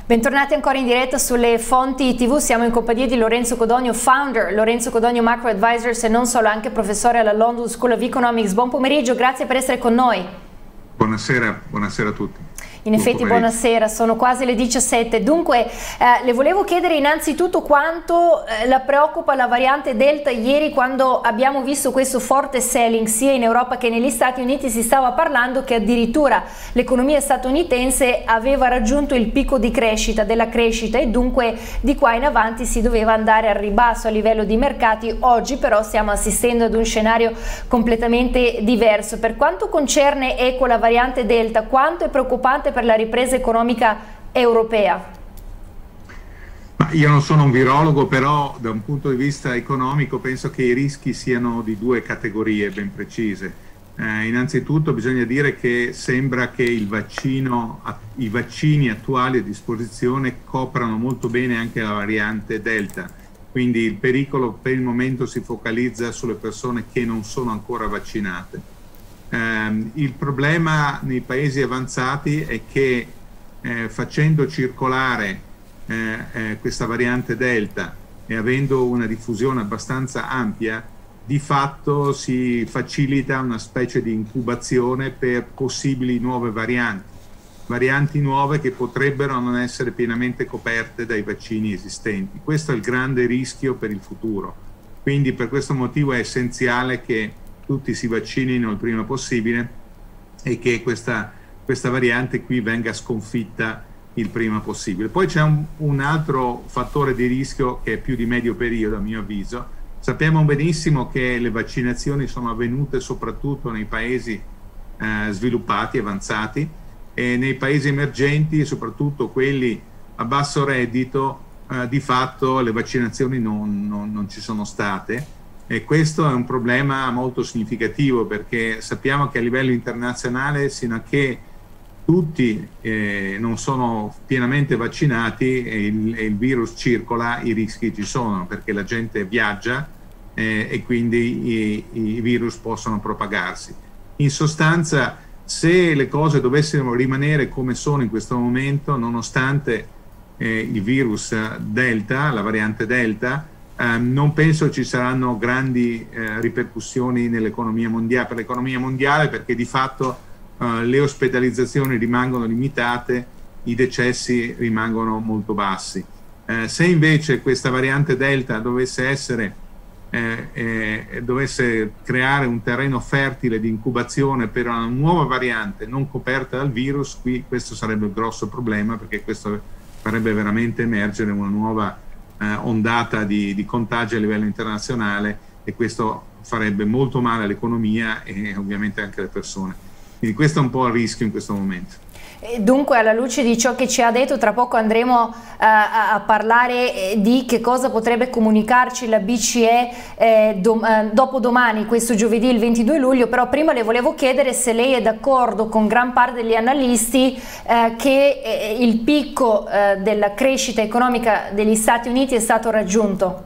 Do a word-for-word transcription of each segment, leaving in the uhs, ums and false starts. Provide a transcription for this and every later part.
Bentornati ancora in diretta sulle fonti tivù, siamo in compagnia di Lorenzo Codogno, founder, Lorenzo Codogno Macro Advisors e non solo, anche professore alla London School of Economics. Buon pomeriggio, grazie per essere con noi. Buonasera, buonasera a tutti. In effetti buonasera, sono quasi le diciassette. Dunque eh, le volevo chiedere innanzitutto quanto eh, la preoccupa la variante Delta. Ieri, quando abbiamo visto questo forte selling sia in Europa che negli Stati Uniti, si stava parlando che addirittura l'economia statunitense aveva raggiunto il picco di crescita della crescita e dunque di qua in avanti si doveva andare al ribasso a livello di mercati. Oggi però stiamo assistendo ad un scenario completamente diverso. Per quanto concerne ecco la variante Delta, quanto è preoccupante per la ripresa economica europea? Ma io non sono un virologo, però da un punto di vista economico penso che i rischi siano di due categorie ben precise. Eh, innanzitutto bisogna dire che sembra che il vaccino, i vaccini attuali a disposizione coprano molto bene anche la variante Delta, quindi il pericolo per il momento si focalizza sulle persone che non sono ancora vaccinate. Eh, il problema nei paesi avanzati è che eh, facendo circolare eh, eh, questa variante Delta e avendo una diffusione abbastanza ampia, di fatto si facilita una specie di incubazione per possibili nuove varianti, varianti nuove che potrebbero non essere pienamente coperte dai vaccini esistenti. Questo è il grande rischio per il futuro, quindi per questo motivo è essenziale che tutti si vaccinino il prima possibile e che questa, questa variante qui venga sconfitta il prima possibile. Poi c'è un, un altro fattore di rischio che è più di medio periodo, a mio avviso. Sappiamo benissimo che le vaccinazioni sono avvenute soprattutto nei paesi eh, sviluppati, avanzati, e nei paesi emergenti, soprattutto quelli a basso reddito, eh, di fatto le vaccinazioni non, non, non ci sono state. E questo è un problema molto significativo, perché sappiamo che a livello internazionale, sino a che tutti eh, non sono pienamente vaccinati e il, e il virus circola, i rischi ci sono, perché la gente viaggia eh, e quindi i, i virus possono propagarsi. In sostanza, se le cose dovessero rimanere come sono in questo momento, nonostante eh, il virus Delta, la variante Delta, Uh, non penso ci saranno grandi uh, ripercussioni nell'economia mondiale, per l'economia mondiale, perché di fatto uh, le ospedalizzazioni rimangono limitate, i decessi rimangono molto bassi. Uh, se invece questa variante Delta dovesse essere eh, eh, dovesse creare un terreno fertile di incubazione per una nuova variante non coperta dal virus, qui questo sarebbe un grosso problema, perché questo farebbe veramente emergere una nuova Eh, ondata di, di contagi a livello internazionale, e questo farebbe molto male all'economia e ovviamente anche alle persone. Quindi questo è un po' il rischio in questo momento. Dunque, alla luce di ciò che ci ha detto, tra poco andremo uh, a, a parlare eh, di che cosa potrebbe comunicarci la B C E eh, dom eh, dopodomani, questo giovedì il ventidue luglio, però prima le volevo chiedere se lei è d'accordo con gran parte degli analisti eh, che eh, il picco eh, della crescita economica degli Stati Uniti è stato raggiunto.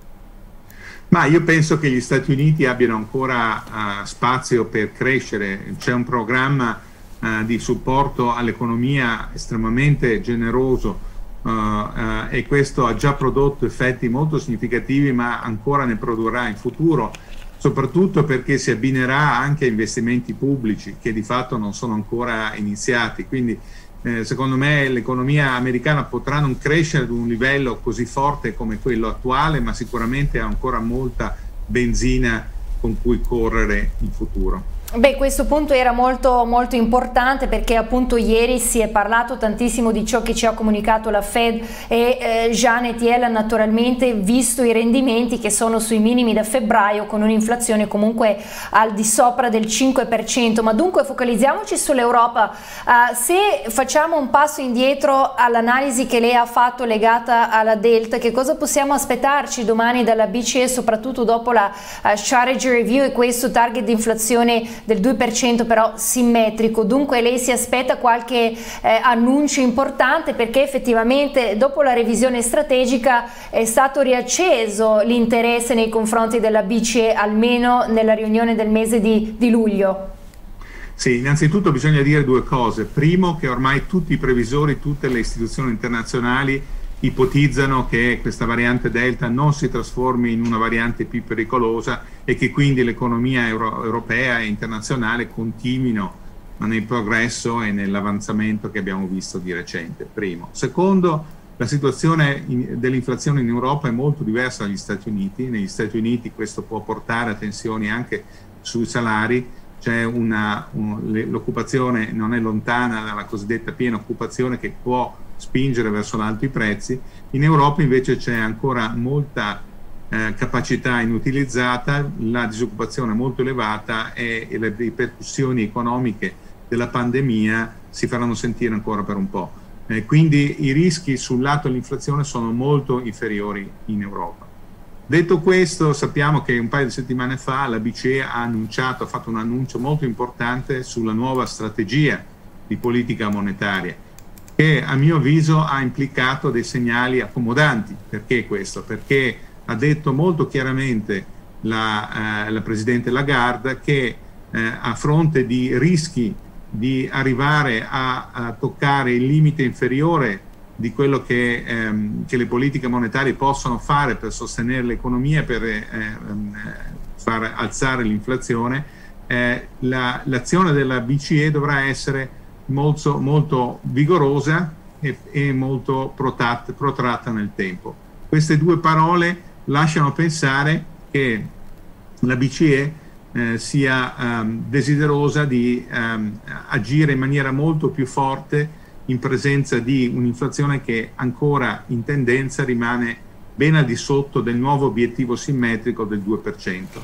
Ma io penso che gli Stati Uniti abbiano ancora uh, spazio per crescere. C'è un programma Uh, di supporto all'economia estremamente generoso uh, uh, e questo ha già prodotto effetti molto significativi, ma ancora ne produrrà in futuro, soprattutto perché si abbinerà anche a investimenti pubblici che di fatto non sono ancora iniziati. Quindi eh, secondo me l'economia americana potrà non crescere ad un livello così forte come quello attuale, ma sicuramente ha ancora molta benzina con cui correre in futuro. Beh, questo punto era molto, molto importante, perché appunto ieri si è parlato tantissimo di ciò che ci ha comunicato la Fed e eh, Janet Yellen, naturalmente, visto i rendimenti che sono sui minimi da febbraio, con un'inflazione comunque al di sopra del cinque per cento. Ma dunque focalizziamoci sull'Europa. Uh, se facciamo un passo indietro all'analisi che lei ha fatto legata alla Delta, che cosa possiamo aspettarci domani dalla B C E, soprattutto dopo la uh, strategy review e questo target di inflazione del due per cento però simmetrico? Dunque lei si aspetta qualche eh, annuncio importante, perché effettivamente dopo la revisione strategica è stato riacceso l'interesse nei confronti della B C E, almeno nella riunione del mese di, di luglio. Sì, innanzitutto bisogna dire due cose. Primo, che ormai tutti i previsori, tutte le istituzioni internazionali ipotizzano che questa variante Delta non si trasformi in una variante più pericolosa e che quindi l'economia euro europea e internazionale continuino nel progresso e nell'avanzamento che abbiamo visto di recente. Primo. Secondo, la situazione dell'inflazione in Europa è molto diversa dagli Stati Uniti. Negli Stati Uniti questo può portare a tensioni anche sui salari. C'è una, un, l'occupazione non è lontana dalla cosiddetta piena occupazione che può spingere verso l'alto i prezzi. In Europa invece c'è ancora molta eh, capacità inutilizzata, la disoccupazione è molto elevata e, e le ripercussioni economiche della pandemia si faranno sentire ancora per un po'. Eh, quindi i rischi sul lato dell'inflazione sono molto inferiori in Europa. Detto questo, sappiamo che un paio di settimane fa la B C E ha annunciato, ha fatto un annuncio molto importante sulla nuova strategia di politica monetaria, che a mio avviso ha implicato dei segnali accomodanti. Perché questo? Perché ha detto molto chiaramente la, eh, la Presidente Lagarde che eh, a fronte di rischi di arrivare a, a toccare il limite inferiore di quello che, ehm, che le politiche monetarie possono fare per sostenere l'economia, per eh, ehm, far alzare l'inflazione, eh, la, l'azione della B C E dovrà essere molto, molto vigorosa e, e molto protratta, protratta nel tempo. Queste due parole lasciano pensare che la B C E eh, sia ehm, desiderosa di ehm, agire in maniera molto più forte in presenza di un'inflazione che ancora in tendenza rimane ben al di sotto del nuovo obiettivo simmetrico del due per cento.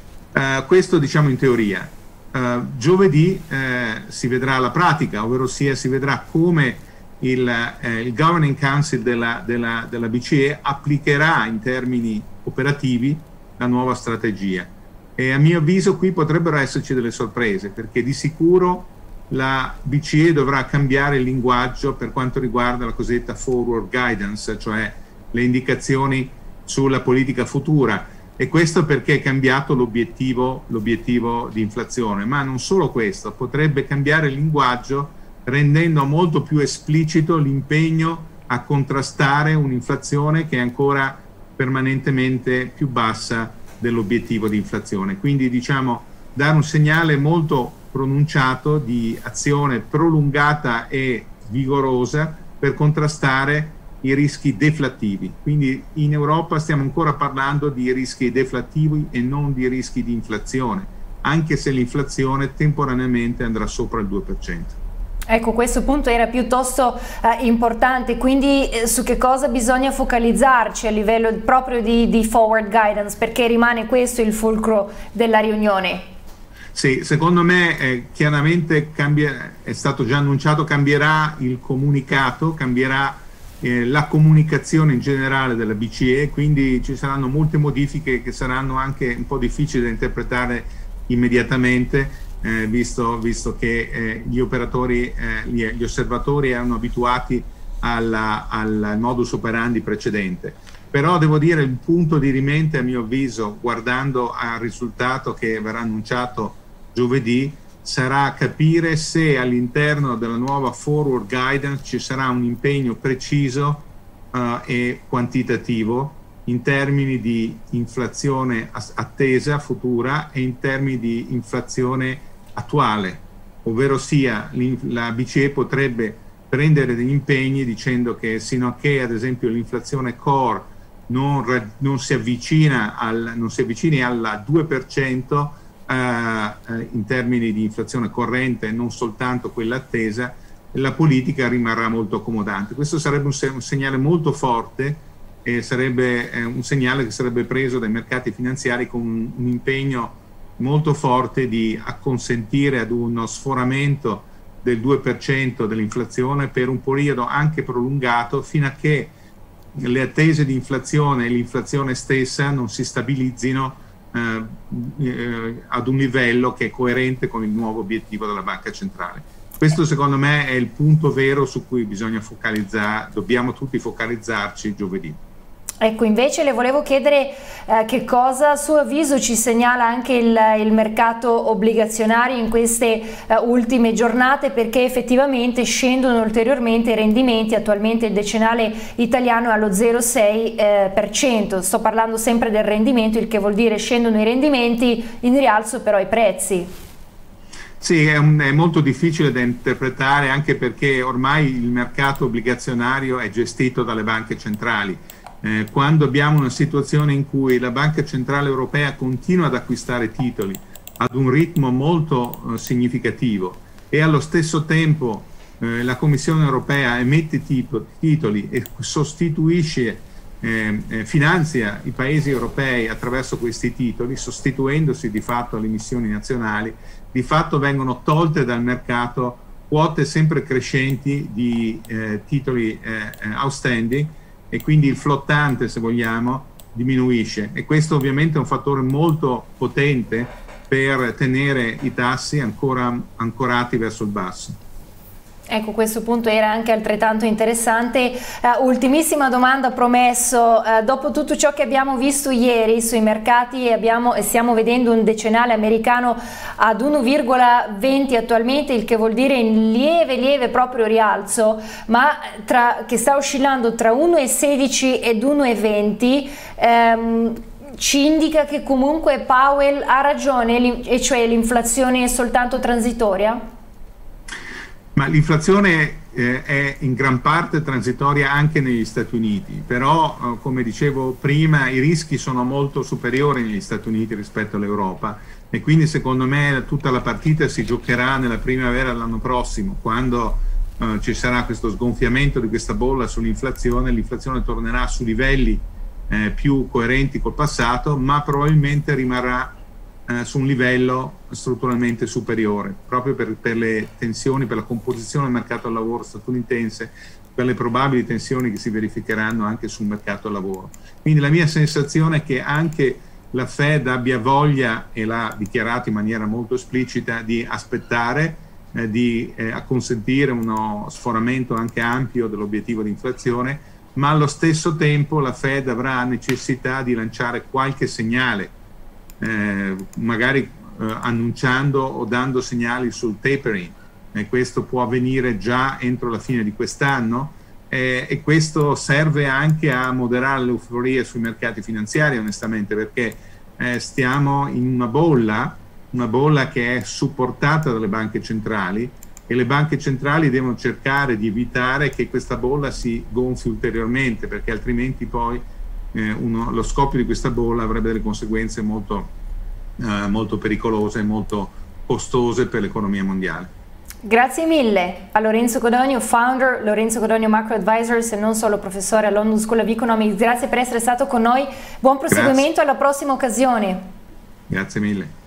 Uh, questo diciamo in teoria. Uh, giovedì uh, si vedrà la pratica, ovvero sia si vedrà come il, uh, il Governing Council della, della, della B C E applicherà in termini operativi la nuova strategia. E a mio avviso qui potrebbero esserci delle sorprese, perché di sicuro la B C E dovrà cambiare il linguaggio per quanto riguarda la cosiddetta forward guidance, cioè le indicazioni sulla politica futura, e questo perché è cambiato l'obiettivo, l'obiettivo di inflazione. Ma non solo questo, potrebbe cambiare il linguaggio rendendo molto più esplicito l'impegno a contrastare un'inflazione che è ancora permanentemente più bassa dell'obiettivo di inflazione. Quindi diciamo dare un segnale molto pronunciato di azione prolungata e vigorosa per contrastare i rischi deflattivi. Quindi in Europa stiamo ancora parlando di rischi deflattivi e non di rischi di inflazione, anche se l'inflazione temporaneamente andrà sopra il due per cento. Ecco, questo punto era piuttosto eh, importante, quindi eh, su che cosa bisogna focalizzarci a livello proprio di, di forward guidance, perché rimane questo il fulcro della riunione? Sì, secondo me eh, chiaramente cambia, è stato già annunciato, cambierà il comunicato, cambierà eh, la comunicazione in generale della B C E, quindi ci saranno molte modifiche che saranno anche un po' difficili da interpretare immediatamente, eh, visto, visto che eh, gli operatori, eh, gli, gli osservatori erano abituati alla, al modus operandi precedente. Però devo dire il punto di rimente, a mio avviso, guardando al risultato che verrà annunciato giovedì, sarà capire se all'interno della nuova forward guidance ci sarà un impegno preciso uh, e quantitativo in termini di inflazione attesa futura e in termini di inflazione attuale, ovvero sia la B C E potrebbe prendere degli impegni dicendo che sino a che ad esempio l'inflazione core non, non si avvicina al, non si avvicini al due per cento Uh, uh, in termini di inflazione corrente e non soltanto quella attesa, la politica rimarrà molto accomodante. Questo sarebbe un, se un segnale molto forte e sarebbe eh, un segnale che sarebbe preso dai mercati finanziari con un, un impegno molto forte di acconsentire ad uno sforamento del due per cento dell'inflazione per un periodo anche prolungato, fino a che le attese di inflazione e l'inflazione stessa non si stabilizzino Eh, eh, ad un livello che è coerente con il nuovo obiettivo della Banca Centrale. Questo secondo me è il punto vero su cui bisogna focalizzare, dobbiamo tutti focalizzarci giovedì. Ecco, invece le volevo chiedere eh, che cosa a suo avviso ci segnala anche il, il mercato obbligazionario in queste eh, ultime giornate, perché effettivamente scendono ulteriormente i rendimenti. Attualmente il decennale italiano è allo zero virgola sei per cento, eh, sto parlando sempre del rendimento, il che vuol dire scendono i rendimenti, in rialzo però i prezzi. Sì, è, un, è molto difficile da interpretare, anche perché ormai il mercato obbligazionario è gestito dalle banche centrali. Eh, quando abbiamo una situazione in cui la Banca Centrale Europea continua ad acquistare titoli ad un ritmo molto eh, significativo e allo stesso tempo eh, la Commissione Europea emette tipo, titoli e sostituisce, eh, eh, finanzia i paesi europei attraverso questi titoli, sostituendosi di fatto alle emissioni nazionali, di fatto vengono tolte dal mercato quote sempre crescenti di eh, titoli eh, outstanding, e quindi il flottante, se vogliamo, diminuisce, e questo ovviamente è un fattore molto potente per tenere i tassi ancora ancorati verso il basso. Ecco, questo punto era anche altrettanto interessante. Uh, ultimissima domanda, promesso, uh, dopo tutto ciò che abbiamo visto ieri sui mercati e, abbiamo, e stiamo vedendo un decennale americano ad uno virgola venti attualmente, il che vuol dire in lieve lieve proprio rialzo, ma tra, che sta oscillando tra uno virgola sedici ed uno virgola venti, um, ci indica che comunque Powell ha ragione, e cioè l'inflazione è soltanto transitoria? Ma l'inflazione eh, è in gran parte transitoria anche negli Stati Uniti, però eh, come dicevo prima i rischi sono molto superiori negli Stati Uniti rispetto all'Europa, e quindi secondo me tutta la partita si giocherà nella primavera dell'anno prossimo, quando eh, ci sarà questo sgonfiamento di questa bolla sull'inflazione. L'inflazione tornerà su livelli eh, più coerenti col passato, ma probabilmente rimarrà Eh, su un livello strutturalmente superiore, proprio per, per le tensioni, per la composizione del mercato del lavoro statunitense, per le probabili tensioni che si verificheranno anche sul mercato del lavoro. Quindi la mia sensazione è che anche la Fed abbia voglia, e l'ha dichiarato in maniera molto esplicita, di aspettare, eh, di eh, acconsentire uno sforamento anche ampio dell'obiettivo di inflazione, ma allo stesso tempo la Fed avrà necessità di lanciare qualche segnale, Eh, magari eh, annunciando o dando segnali sul tapering, e questo può avvenire già entro la fine di quest'anno, eh, e questo serve anche a moderare l'euforia sui mercati finanziari, onestamente, perché eh, stiamo in una bolla, una bolla che è supportata dalle banche centrali, e le banche centrali devono cercare di evitare che questa bolla si gonfi ulteriormente, perché altrimenti poi Eh, uno, lo scoppio di questa bolla avrebbe delle conseguenze molto, eh, molto pericolose e molto costose per l'economia mondiale. Grazie mille a Lorenzo Codogno, founder Lorenzo Codogno Macro Advisors e non solo professore alla London School of Economics. Grazie per essere stato con noi, buon proseguimento, alla prossima occasione. Grazie mille.